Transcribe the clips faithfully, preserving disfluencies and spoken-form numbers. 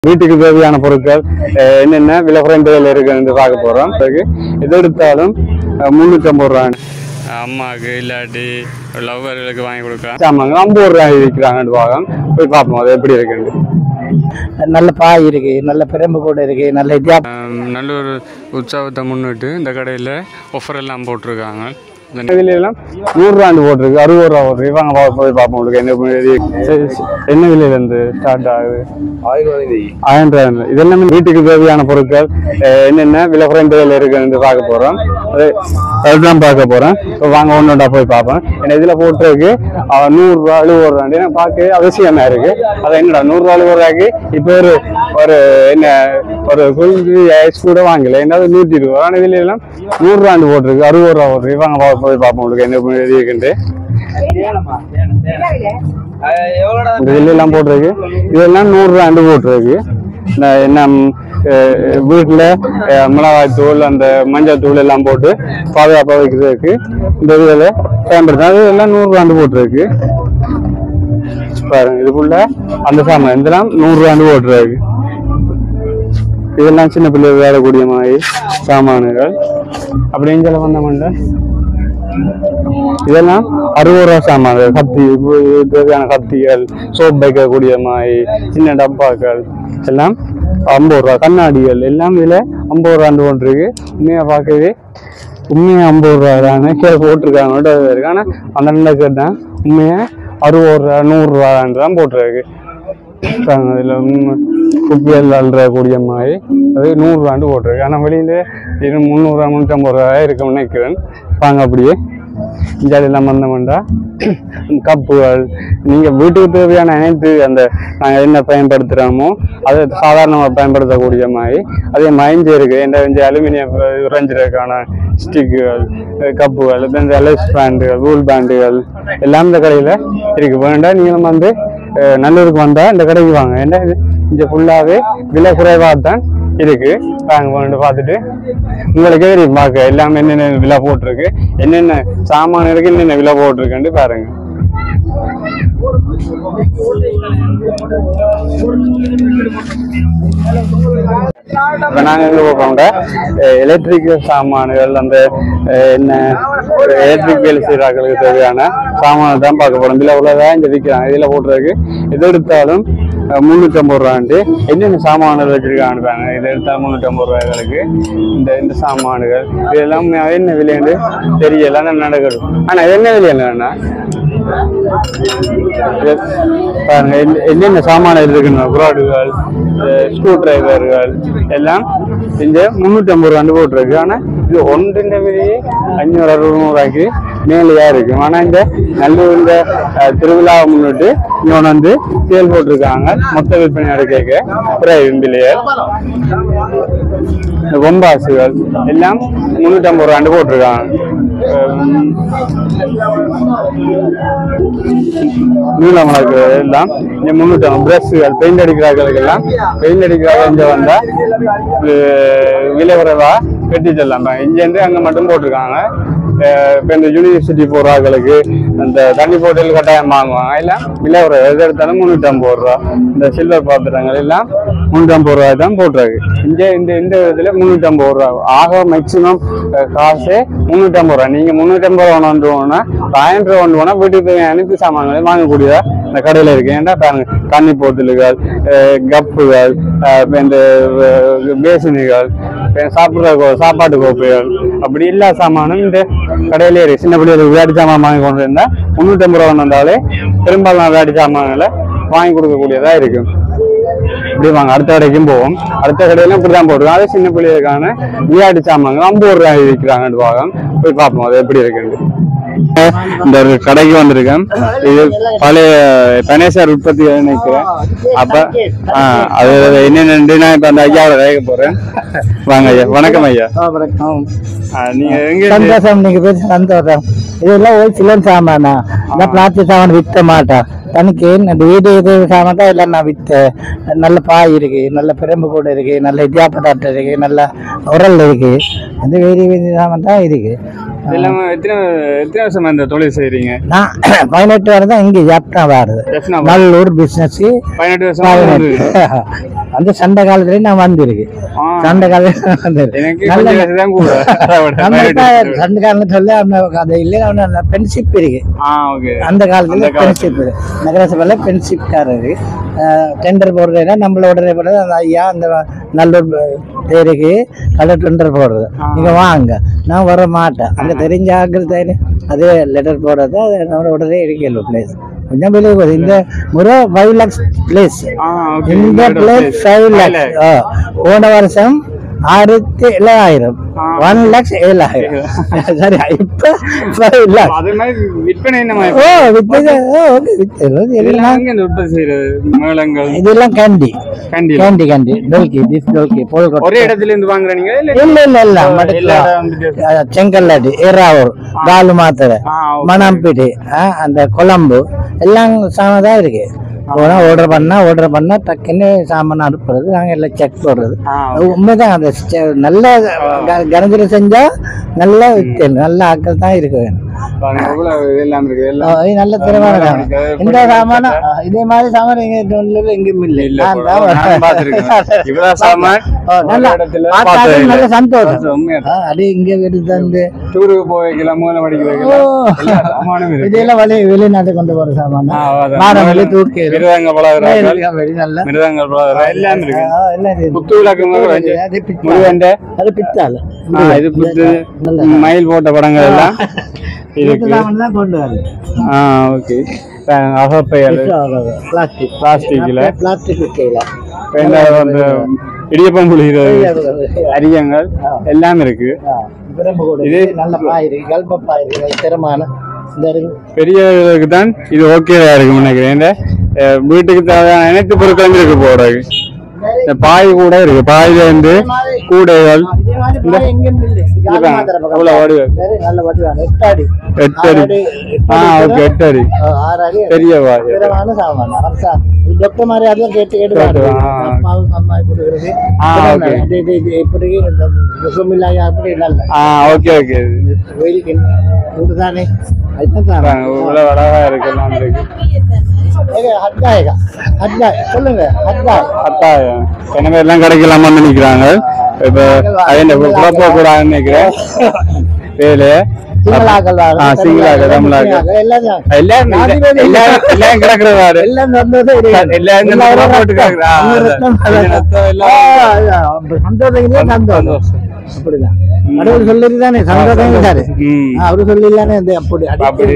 வீட்டுக்கு தேவையான பொருட்கள் என்னென்ன விலை குறைந்த விலையில இருக்குன்னு பார்க்க போறோம். எது எடுத்தாலும் முன்னூத்தி ஐம்பது ரூபா. அம்மாவுக்கு இல்லாட்டி லவ்வர்களுக்கு வாங்கி கொடுக்கலாம். ஆமாங்க, ஐம்பது ரூபாய் விற்கிறாங்கன்னு பாகம் போய் பார்ப்போம் அது எப்படி இருக்குன்னு. நல்ல பாய் இருக்கு, நல்ல பிரம்பு கூட இருக்கு, நல்ல நல்ல ஒரு உற்சவத்தை முன்னிட்டு இந்த கடையில் ஆஃபர் எல்லாம் போட்டிருக்காங்க. விலையெல்லாம் நூறு ரூபாண்டு போட்டிருக்கு, அறுபது ரூபா போட்டிருக்கு. வாங்க போய் பார்ப்போம். உங்களுக்கு என்ன என்ன விலையில இருந்து ஸ்டார்ட் ஆகுது? ஆயிரம் ரூபாய். இதெல்லாம் வீட்டுக்கு தேவையான பொருட்கள் என்னென்ன விலை குறைந்த விலையில இருக்குன்னு பார்க்க போறோம். அதுதான் பார்க்க போறேன். வாங்க ஒன்னொண்டா போய் பார்ப்போம். ஏன்னா இதுல போட்டிருக்கு நூறு ரூபா அறுபது ரூபாண்டு. ஏன்னா பார்க்க அவசியமா இருக்கு. அதை என்னடா நூறு ரூபா அறுபது ரூபாய்க்கு இப்போ ஒரு ஒரு என்ன ஒரு குளிர்ச்சி ஐஸ் கூட வாங்கல. என்னது நூற்றி இருபது ரூபா. ஆனால் இதுல எல்லாம் நூறு ரூபாண்டு போட்டிருக்கு, அறுபது ரூபா போட்டிருக்கு. வாங்க போய் பார்ப்போம் உங்களுக்கு என்ன இருக்குன்ட்டு. எல்லாம் போட்டிருக்கு. இதெல்லாம் நூறு ரூபாண்டு போட்டிருக்கு. என்ன வீட்டுல மிளகாய் தூள் அந்த மஞ்சள் தூள் எல்லாம் போட்டு பாதுகாப்பா வைக்கிறதுக்கு இந்த இதுல பயன்படுத்த அது எல்லாம் நூறு ரூபாண்டு போட்டிருக்கு. பாருங்க இதுக்குள்ள அந்த சாமான் இதெல்லாம் நூறு ரூபாண்டு போட்டிருக்கு. இதெல்லாம் சின்ன பிள்ளை வேறக்கூடிய மாதிரி சாமான்கள். அப்படி எங்களை வந்தோம்னா இதெல்லாம் அறுபது ரூபா சாமான்கள். கத்தி தேவையான கத்திகள், சோப் வைக்கக்கூடிய மாதிரி சின்ன டப்பாக்கள் எல்லாம் ஐம்பது ரூபா. கண்ணாடிகள் எல்லாம் இதுல ஐம்பது ரூபாண்டு போட்டிருக்கு. உண்மையா பார்க்கவே உண்மையா ஐம்பது ரூபா தானே போட்டிருக்காங்க இருக்கு. ஆனா அந்த ரெண்டை கேட்டேன் உண்மையா அறுபது ரூபா நூறு ரூபான்னு தான் போட்டிருக்கு. இதுல குப்பியல் அல்றக்கூடிய மாதிரி அது நூறு ரூபாண்டு போட்டிருக்கு. ஆனா வெளியில இது முந்நூறு ரூபா முன்னூத்தி ஐம்பது ரூபாய் இருக்குன்னு நினைக்கிறேன். வாங்க அப்படியே இஞ்சாலெல்லாம் வந்தோம்டா கப்புகள் நீங்க வீட்டுக்கு தேவையான அனைத்து அந்த நாங்க என்ன பயன்படுத்துறோமோ அதை சாதாரணமாக பயன்படுத்தக்கூடிய மாதிரி அதே மயஞ்சி இருக்கு. இந்த அலுமினியம் உறைஞ்சிருக்கான ஸ்டிக்குகள், கப்புகள், இந்த லெஸ் பேண்டுகள், ரூல் பேண்டுகள் எல்லாம் இந்த கடையில இருக்கு. வேண்டாம் நீங்களும் வந்து நல்லூருக்கு வந்தா இந்த கடைக்கு வாங்க. ஏன்னா இது இங்க ஃபுல்லாவே விலை குறைவாக தான் இருக்கு. வாங்க வந்து பார்த்துட்டு உங்களுக்கு தெரியும் பார்க்க எல்லாமே என்னென்ன விலை போட்டிருக்கு, என்னென்ன சாமான இருக்கு, என்னென்ன விலை போட்டிருக்குன்னு பாருங்க. இப்ப நாங்க எங்க போறோம்டா எலக்ட்ரிக்கல் சாமான்கள் அந்த என்ன எலக்ட்ரிக் வேலை செய்யறாங்களுக்கு தேவையான சாமான் தான் பார்க்க போறோம். விலை உள்ளதான் இங்க விற்கிறாங்க. இதுல போட்டிருக்கு. எது எடுத்தாலும் முன்னூத்தி ஐம்பது ரூபாண்டு. என்னென்ன சாமான்கள் வச்சிருக்காங்க இதை எடுத்தாலும் முன்னூத்தி ஐம்பது ரூபாய்களுக்கு இந்த இந்த சாமான்கள் இதெல்லாம் என்ன விலைன்னு தெரியல நடக்குது. ஆனா என்ன விலை என்னன்னா பாருங்க என்னென்ன சாமான இருக்குன்னு குராடுகள், ஸ்க்ரூ டிரைவர்கள் எல்லாம் இந்த முன்னூத்தி ஐம்பது ரூபாண்டு போட்டிருக்கு. ஆனா இது ஒன்றின் விலையே அஞ்சூறு அறுபது ரூபாய்க்கு மேலையா இருக்கு. ஆனா இந்த நல்லூர் இந்த திருவிழாவை முன்னிட்டு இவன் வந்து சேல் போட்டிருக்காங்க. மொத்த விற்பனை கேட்க விலையை கொம்பாசுகள் எல்லாம் முன்னூத்தி ஐம்பது ரூபாண்டு போட்டிருக்காங்க. நீளமலக்கு எல்லாம் இங்க முன்னூத்தி ஐம்பது. பிரஷ்கள் பெயிண்ட் அடிக்கிறார்களுக்கு எல்லாம் பெயிண்ட் அடிக்கிறாங்க இங்க வந்தா விலை குறைவா வெட்டி செல்லாம். இங்கேருந்து அங்க மட்டும் போட்டிருக்காங்க. இப்போ இந்த யூனிவர்சிட்டி போறாங்களுக்கு அந்த தண்ணி போட்டில் கட்டாயம் வாங்குவாங்க. எல்லாம் விலை ஒரு எது எடுத்தாலும் முன்னூத்தி ஐம்பது ரூபா. இந்த சில்வர் பாத்திரங்கள் எல்லாம் முன்னூத்தி ஐம்பது ரூபாய் தான் போட்டிருக்கு. இங்கே இந்த இந்த இதுல முன்னூத்தி ஐம்பது ரூபா ஆக மேக்சிமம் காசு முன்னூத்தி ஐம்பது ரூபா. நீங்க முன்னூத்தி ஐம்பது ரூபா ஒன்றுனா ஆயிரம் ரூபா ஒன்று போனா வீட்டுக்கு அனைத்து சாமான்களையும் வாங்கக்கூடியதா இந்த கடையில இருக்கு. ஏன்டா பாருங்க தண்ணி போத்தல்கள், கப்புகள், இந்த பேசினிகள், சாப்பிட்ற சாப்பாட்டு கோப்பைகள் அப்படி எல்லா சாமானும் இந்த கடையிலே இருக்கு. சின்ன பிள்ளைகளுக்கு விளையாட்டு சாமான் வாங்கி கொண்டு இருந்தா முன்னூத்தி ஐம்பது ரூபா வந்தாலே பெரும்பாலான விளையாட்டு சாமான்களை வாங்கி கொடுக்கக்கூடியதா இருக்கு. இப்படி வாங்க அடுத்த கடைக்கும் போவோம். அடுத்த கடையில இப்படிதான் போட்டுருக்கோம். அதே சின்ன பிள்ளைகளுக்கான விளையாட்டு சாமான்கள் ஐம்பது ரூபாய் விற்கிறாங்கன்னு பாகம் போய் பார்ப்போம் அது எப்படி இருக்குன்னு. இந்த ஒரு கடைக்கு வந்திருக்கேன். இது பழைய கணேசர் உற்பத்தி நினைக்கிறேன். அப்ப ஆஹ் அது என்னென்னு நான் இப்ப அந்த ஐயாவோட கேட்க போறேன். வாங்க ஐயா. வணக்கம் ஐயா. வணக்கம். நீங்க எங்க சந்தோஷம். நீங்க பேச சந்தோஷம். இதெல்லாம் ஒரு சிலர் சாமானா பிளாஸ்டிக் சாமான் விற்க மாட்டேன். தனக்கு இந்த வீடு இது சாமான் தான் எல்லாம் நான் விற்றேன். நல்ல பாய் இருக்கு, நல்ல பிரம்பு கூட இருக்கு, நல்ல இடியாப்பட்டாட்டை இருக்கு, நல்ல உரல் இருக்கு. அந்த வேறு வேறு சாமான் தான் இருக்கு. இதெல்லாம் எத்தனை எத்தனை வருஷமா இந்த தொழில் செய்றீங்க? நான் பதினெட்டு வருடம் தான் இங்கே ஜப்னா வருது நல்லூர் பிசினஸ். பதினெட்டு வருஷம் அந்த சண்டை காலத்துலயும் நான் வந்திருக்கு. சண்டை காலத்துல சண்டை காலம் சொல்ல அது இல்ல ஃப்ரெண்ட்ஷிப் இருக்கு. அந்த காலத்துல ஃப்ரெண்ட்ஷிப் இருக்கு. நகரசபையில ஃப்ரெண்ட்ஷிப்காரரு டெண்டர் போடுறதுன்னா நம்மள உடனே போடுறது அந்த ஐயா அந்த நல்லூர் பேருக்கு கலர் டெண்டர் போடுறது நீங்க வாங்க நான் வர மாட்டேன் அங்க தெரிஞ்ச ஆக்கள் தேடி அதே லெட்டர் போடுறது அது நம்ம உடனே எடுக்கல பிளேஸ் கொஞ்சம் வெளியே போகுது. இந்த முறை ஃபைவ் லேக்ஸ் பிளேஸ் இந்த பிளேஸ் ஃபைவ் லேக்ஸ் போன வருஷம் ஆயிரத்தி ஏழாயிரம் ஒன் லேக்ஸ் ஏழாயிரம் சரி இப்ப ஃபைவ் லேக்ஸ் அதே மாதிரி விற்பனை ஓ விற்பனை ஓகே இதெல்லாம் கேண்டி கேண்டி கேண்டி டோல்கி டிஸ் டோல்கி போல்கோட் ஒரே இடத்துல இருந்து வாங்குறீங்க? இல்ல இல்ல இல்ல செங்கல்லாடி ஏறாவூர் காலு மாத்திரை மணம்பிடி அந்த கொழம்பு எல்லாம் சாமான் இருக்கு. போனா ஆர்டர் பண்ணா ஆர்டர் பண்ணா டக்குன்னு சாமான் அனுப்புறது நாங்க எல்லாம் செக் போடுறது. உண்மைதான் அந்த நல்ல கணத்துல செஞ்சா நல்ல நல்ல ஆட்கள் தான் இருக்கு வேணும். நல்ல திறமையான இந்த சாமான இதே மாதிரி சாமான் எங்கேயும் இல்லை. நல்ல சந்தோஷம் அது இங்க எடுத்து இதெல்லாம் வழி வெளிநாட்டு கொண்டு போற சாமான தூக்கி மயில் போட்ட படங்கள் எல்லாம் இடியப்பம் புளிகிறது அரியங்கள் எல்லாம் இருக்கு. பெரியவர்களுக்கு தான் இது ஓகேவா இருக்கு நினைக்கிறேன். இந்த வீட்டுக்கு தேவையான அனைத்து பொருட்களும் இருக்கு போடுறது. இந்த பாய் கூட இருக்கு. பாயில இருந்து கூடைகள் பெரிய எல்லாம் கிடைக்கலாமான்னு நினைக்கிறாங்க. இப்ப குழப்ப கூடாதுன்னு நினைக்கிறேன். வேலைய அவரு சொல்லிதானே சந்தோஷம் சாரு அவரு சொல்லிதானே அப்படி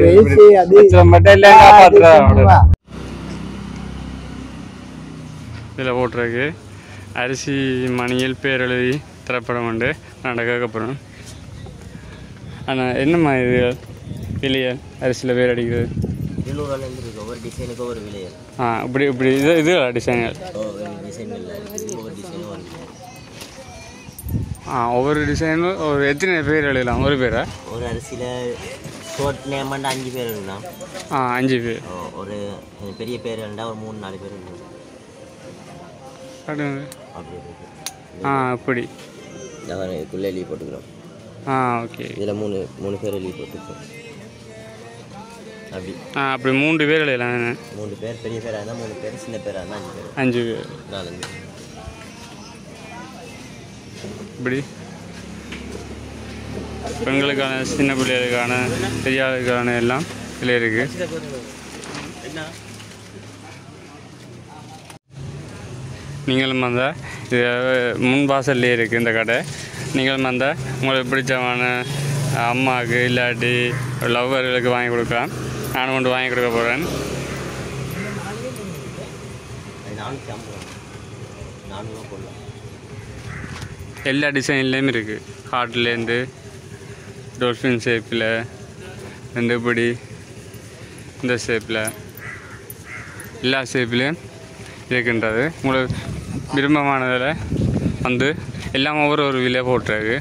இதில் போட்டிருக்கு அரிசி மணியில் பேர் எழுதி திரைப்படம் உண்டு நடக்க போகிறோம். ஆனால் என்னம்மா இது விலையல் அரிசியில் பேர் அடிக்கிறது? ஒவ்வொரு டிசைனுக்கு ஒரு விலையல். ஆ இப்படி இப்படி இது இது டிசைன்கள் ஆ ஒவ்வொரு டிசைனும் ஒரு எத்தனை பேர் எழுதலாம்? ஒரு பேரா? ஒரு அரிசியில் ஷோர்ட் நேம் பண்ண அஞ்சு பேர் எழுதலாம். ஆ அஞ்சு பேர். ஒரு பெரிய பேர் எழுந்தா ஒரு மூணு நாலு பேர் எழுதலாம். ஆ அப்படி நாங்கள் இதுக்குள்ளே எழுதி போட்டுக்கிறோம். ஆ ஓகே. இதில் மூணு மூணு பேர் எழுதி போட்டுருக்கோம். அப்படி ஆ அப்படி மூன்று பேர் எழுதலாம். மூணு பேர் பெரிய பேராக இருந்தால் மூணு பேர், சின்ன பேராக இருந்தால் அஞ்சு பேர். அஞ்சு பேர் நாலஞ்சு இப்படி பெண்களுக்கான சின்ன பிள்ளைகளுக்கான பெரியாளுக்கான எல்லாம் இதில் இருக்குது. நீங்களும் வந்தால் இது முன் வாசல்லே இருக்குது இந்த கடை. நீங்களும் வந்தால் உங்களுக்கு பிடிச்சமான அம்மாவுக்கு இல்லாட்டி லவ்வர்களுக்கு வாங்கி கொடுக்கலாம். நானும் கொண்டு வாங்கி கொடுக்க போகிறேன். எல்லா டிசைன்லேயும் இருக்குது. ஹார்ட்லேருந்து டொல்ஃபின் ஷேப்பில் இந்த இப்படி இந்த ஷேப்பில் எல்லா ஷேப்லேயும் இருக்கின்றது. உங்களுக்கு விருப்பமானதில் வந்து எல்லாம் ஒவ்வொரு ஒரு விலை போட்டுருக்கு.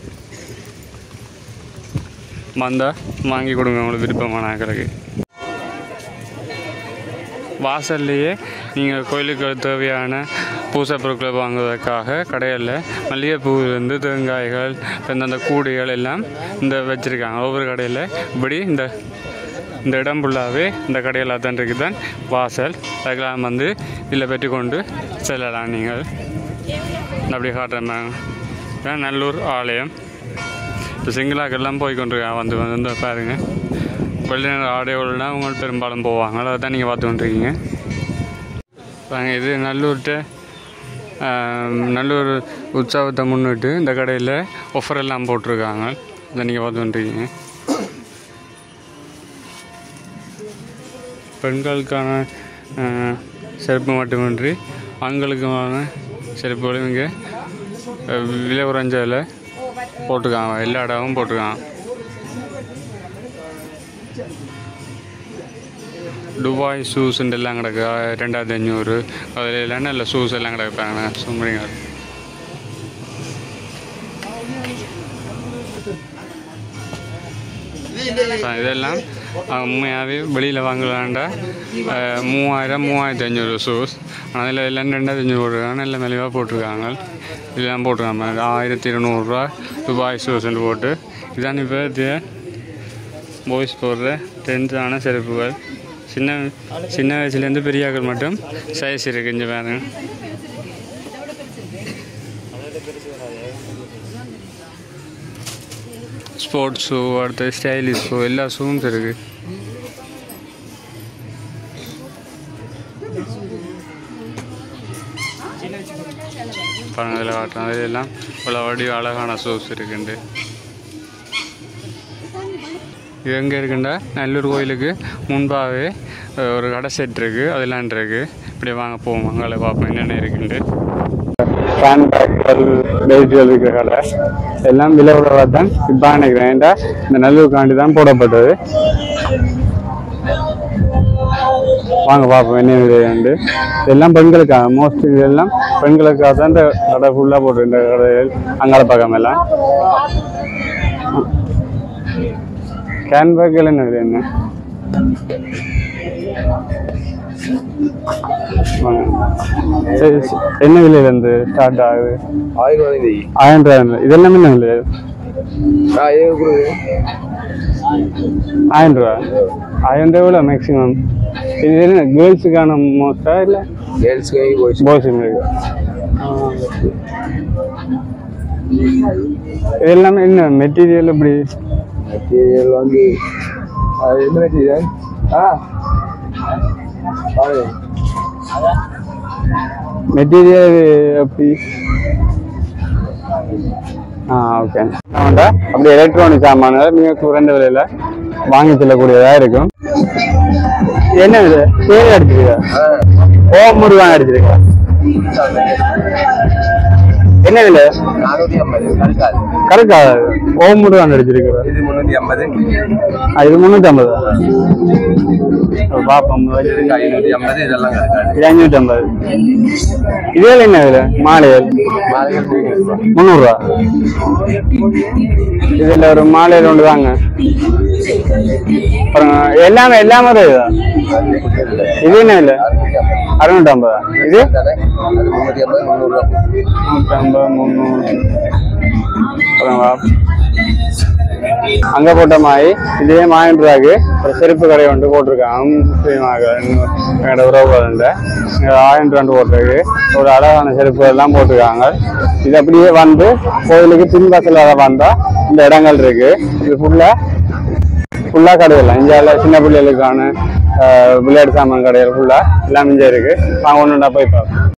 வந்தால் வாங்கி கொடுங்க உங்களுக்கு விருப்பமான ஆக்களுக்கு. வாசல்லையே நீங்கள் கோயிலுக்கு தேவையான பூசை பொருட்களை வாங்குவதற்காக கடையில் மல்லிகைப்பூவிலிருந்து தேங்காய்கள் அந்த கூடைகள் எல்லாம் இந்த வச்சுருக்காங்க. ஒவ்வொரு கடையில் இப்படி இந்த இந்த இடம் ஃபுல்லாகவே இந்த கடையில் தான் இருக்குது தான் வாசல். அதுக்கெல்லாம் வந்து இதில் பெற்று கொண்டு செல்லலாம். நீங்கள் அப்படி காட்டுறேன். நல்லூர் ஆலயம் இப்போ சிங்களாக்கெல்லாம் போய் கொண்டிருக்காங்க. வந்து வந்து பாருங்கள், வெளிநாடு ஆடையோடனா அவங்க பெரும்பாலும் போவாங்க. அதை தான் நீங்கள் பார்த்து கொண்டிருக்கீங்க. பாருங்கள், இது நல்லூர்கிட்ட நல்லூர் உற்சவத்தை முன்னிட்டு இந்த கடையில் ஆஃபர் எல்லாம் போட்டிருக்காங்க. அதை நீங்கள் பார்த்து கொண்டிருக்கீங்க. பெண்களுக்கான செருப்பு மட்டுமின்றி ஆண்களுக்கான செருப்புகளும் இங்கே விலை குறைஞ்சதில் போட்டிருக்காங்க. எல்லா இடமும் போட்டிருக்காங்க. துபாய் ஷூஸ்ன்ட்டு எல்லாம் கிடக்கு ரெண்டாயிரத்தி அஞ்சூறு. அதில் எல்லாம் நல்ல ஷூஸ் எல்லாம் கிடக்குறாங்க. சும்ரிங்க இதெல்லாம் உண்மையாகவே வெளியில் வாங்கலாண்டா மூவாயிரம் மூவாயிரத்தி ஐநூறு ஷூஸ். அதில் எல்லாம் ரெண்டாயிரத்தி அஞ்சூறு போட்டிருக்காங்க. நல்ல மெலிவாக போட்டிருக்காங்க. இதெல்லாம் போட்டிருக்காங்க ஆயிரத்தி இருநூறுவா துபாய் ஷூஸ்ன்னு போட்டு. இதான் இப்போ பாய்ஸ் போடுற டென்த்தான செருப்புகள். சின்ன சின்ன வயசுலேருந்து பெரியாக்கள் மட்டும் சைஸ் இருக்குது. இங்கே பாருங்க. ஸ்போர்ட்ஸ் ஷூ, அடுத்து ஸ்டைலிஷ் ஷூ, எல்லா ஷூவும் இருக்குது. பழங்களில் காட்டுறோம். இதெல்லாம் இவ்வளோ வடி அழகான ஷூஸ் இருக்குண்டு. இது எங்கே இருக்குண்டா நல்லூர் கோயிலுக்கு முன்பாகவே ஒரு கடை செட் இருக்குது. அதெல்லாம் இருக்குது. இப்படி வாங்க போவோம். அங்கே பார்ப்போம் என்னென்ன இருக்குண்டு. ஃபேன் பேக்குகள், பெல்ட்டுகள் இருக்கிற கடை எல்லாம் விலை உறவாக தான் இப்போ நினைக்கிறேன். ஏன்டா இந்த நல்லூருக்காண்டி தான் போடப்பட்டது. வாங்க பார்ப்போம் என்ன விலையாண்டு. எல்லாம் பெண்களுக்காக, மோஸ்ட்லி இதெல்லாம் பெண்களுக்காக தான் இந்த கடை ஃபுல்லாக போட்டு. இந்த கடைகள் அங்காள பக்கம் எல்லாம் கேன் பேக்குகள் என்ன விலை என்ன சரி என்ன விலையிலேருந்து ஸ்டார்ட் ஆகுது? ஆயிரம் ரூபாய். இதெல்லாம் என்ன விலை? ஆயிரம் ரூபா. ஆயிரம் ரூபா எவ்வளோ மேக்ஸிமம்? இது என்ன கேர்ள்ஸுக்கான மோஸ்டா இல்லை பாய்ஸுக்கு? இது எல்லாமே என்ன மெட்டீரியல்? எப்படி மெட்டீரியல் வந்து என்ன மெட்டீரியல்? ஆ மெட்டீரியல் எப்படி? ஆ ஓகே. அப்படி எலக்ட்ரானிக் சாமான்கள் மிக குறைந்த விலையில் வாங்கி செல்லக்கூடியதாக இருக்கும். என்ன இது பேர் அடிச்சிருக்கா? ஓம் முருகான் அடிச்சிருக்கா? என்ன விலை? கரெக்டா? ஓம் முருகான் அடிச்சிருக்கா? இது முன்னூத்தி ஐம்பது. இது முன்னூத்தி ஐம்பது. பாப்போம். ஐநூத்தி ஐம்பது. இதெல்லாம் ஐநூத்தி ஐம்பது. இதெல்லாம் என்ன விலை? மாலைகள் முந்நூறுரூவா. இதுல ஒரு மாலையில் ஒன்று தாங்க. எல்லாமே எல்லாமே இருக்குதா? இது என்ன இல்லை? அறுநூற்றி ஐம்பதா? இது நூற்றி ஐம்பது முந்நூறு. அங்கே போட்ட மாதிரி இதே ஆயிரம் ரூபாய்க்கு ஒரு செருப்பு கடை வந்து போட்டிருக்காங்க. முஸ்லீமாக உறவுகள் ஆயிரம் ரூபாய் போட்டிருக்கு. ஒரு அழகான செருப்பு எல்லாம் போட்டிருக்காங்க. இது அப்படியே வந்து கோயிலுக்கு பின்பக்கத்தில் வந்தால் இந்த இடங்கள் இருக்கு. இது ஃபுல்லாக ஃபுல்லாக கடையில் இந்தியாவில் சின்ன பிள்ளைகளுக்கான விளையாட்டு சாமான் கடைகள் ஃபுல்லாக எல்லாம் இங்கே இருக்குது. நாங்கள் ஒன்று ஒன்றா போய் பார்ப்போம்.